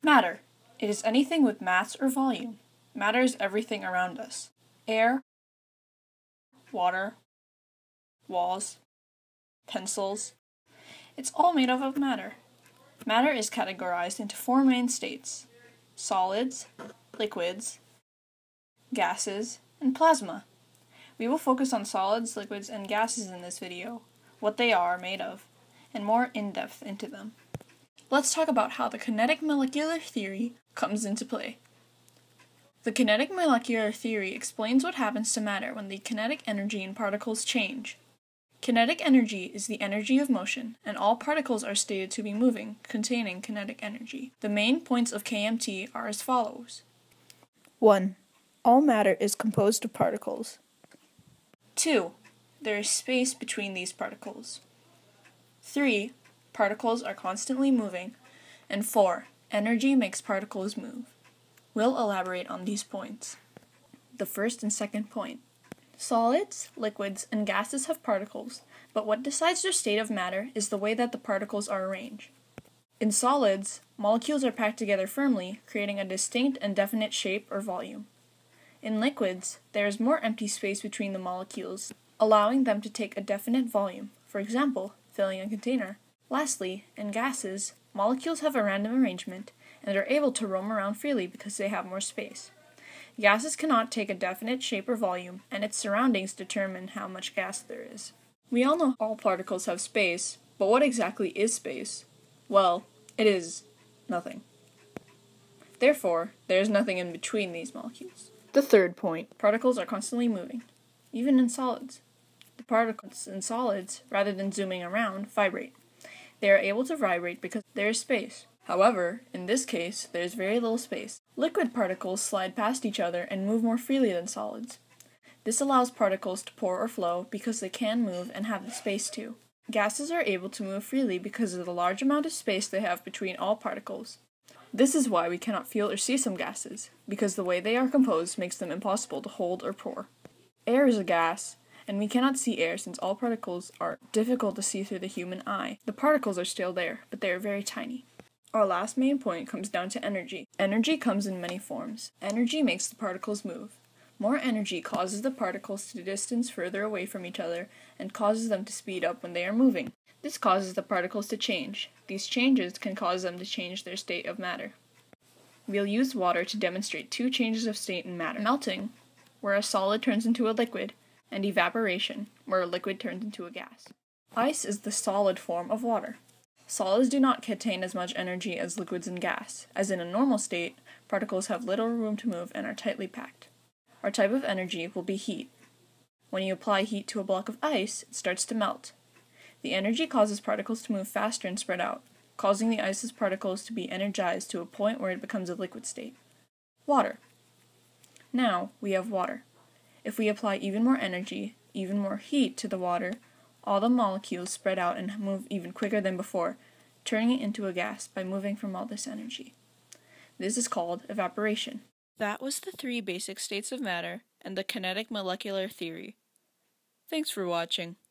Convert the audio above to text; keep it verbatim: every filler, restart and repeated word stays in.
Matter. It is anything with mass or volume. Matter is everything around us. Air, water, walls, pencils. It's all made up of matter. Matter is categorized into four main states: solids, liquids, gases, and plasma. We will focus on solids, liquids, and gases in this video, what they are made of, and more in-depth into them. Let's talk about how the kinetic molecular theory comes into play. The kinetic molecular theory explains what happens to matter when the kinetic energy in particles change. Kinetic energy is the energy of motion, and all particles are stated to be moving, containing kinetic energy. The main points of K M T are as follows. one. All matter is composed of particles. two. There is space between these particles. three. Particles are constantly moving. And four. Energy makes particles move. We'll elaborate on these points. The first and second point. Solids, liquids, and gases have particles, but what decides their state of matter is the way that the particles are arranged. In solids, molecules are packed together firmly, creating a distinct and definite shape or volume. In liquids, there is more empty space between the molecules, allowing them to take a definite volume, for example, filling a container. Lastly, in gases, molecules have a random arrangement and are able to roam around freely because they have more space. Gases cannot take a definite shape or volume, and its surroundings determine how much gas there is. We all know all particles have space, but what exactly is space? Well, it is nothing. Therefore, there is nothing in between these molecules. The third point. Particles are constantly moving, even in solids. The particles in solids, rather than zooming around, vibrate. They are able to vibrate because there is space. However, in this case, there is very little space. Liquid particles slide past each other and move more freely than solids. This allows particles to pour or flow because they can move and have the space to. Gases are able to move freely because of the large amount of space they have between all particles. This is why we cannot feel or see some gases, because the way they are composed makes them impossible to hold or pour. Air is a gas, and we cannot see air since all particles are difficult to see through the human eye. The particles are still there, but they are very tiny. Our last main point comes down to energy. Energy comes in many forms. Energy makes the particles move. More energy causes the particles to distance further away from each other and causes them to speed up when they are moving. This causes the particles to change. These changes can cause them to change their state of matter. We'll use water to demonstrate two changes of state in matter. Melting, where a solid turns into a liquid, and evaporation, where a liquid turns into a gas. Ice is the solid form of water. Solids do not contain as much energy as liquids and gas, as in a normal state, particles have little room to move and are tightly packed. Our type of energy will be heat. When you apply heat to a block of ice, it starts to melt. The energy causes particles to move faster and spread out, causing the ice's particles to be energized to a point where it becomes a liquid state. Water. Now, we have water. If we apply even more energy, even more heat to the water, all the molecules spread out and move even quicker than before, turning it into a gas by moving from all this energy. This is called evaporation. That was the three basic states of matter and the kinetic molecular theory. Thanks for watching.